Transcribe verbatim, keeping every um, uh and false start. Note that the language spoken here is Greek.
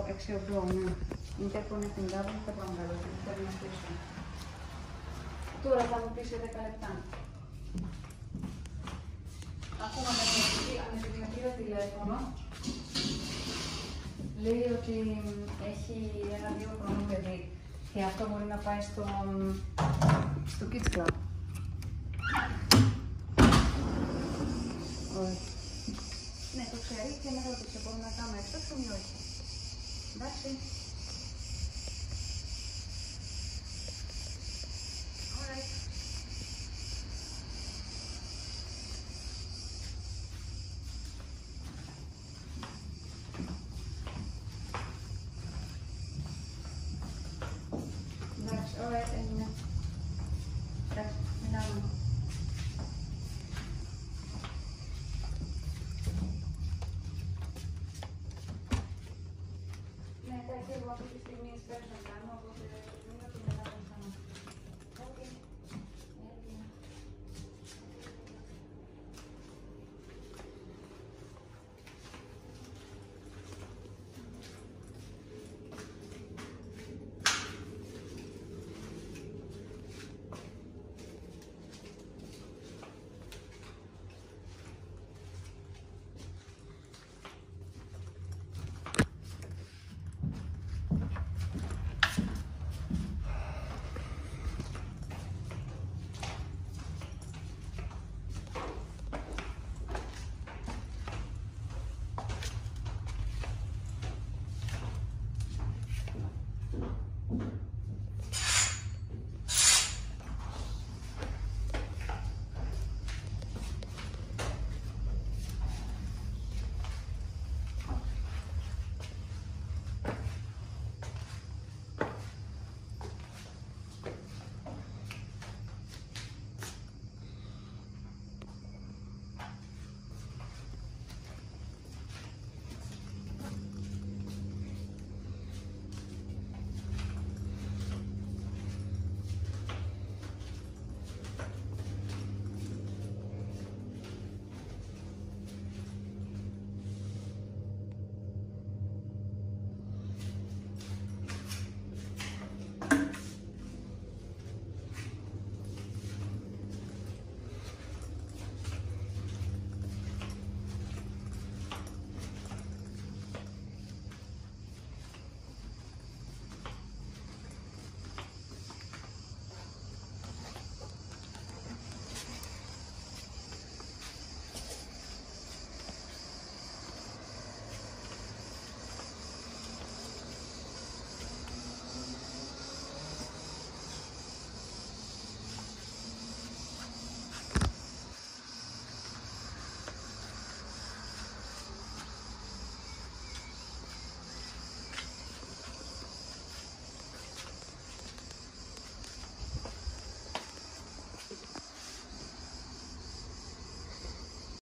έξι ογδόντα, ναι. Interconnecting double, θα πάμε καλά, θα να πίσω. Τώρα θα μου πεις σε δέκα λεπτά. Ακόμα με πήρα τηλέφωνο. Λέει ότι έχει ένα δύο χρόνο παιδί και αυτό μπορεί να πάει στο, στο Kids Club. Όχι. Ναι, το ξέρει και να ρωτήσει, μπορούμε να κάνουμε έξω ή όχι. Εντάξει.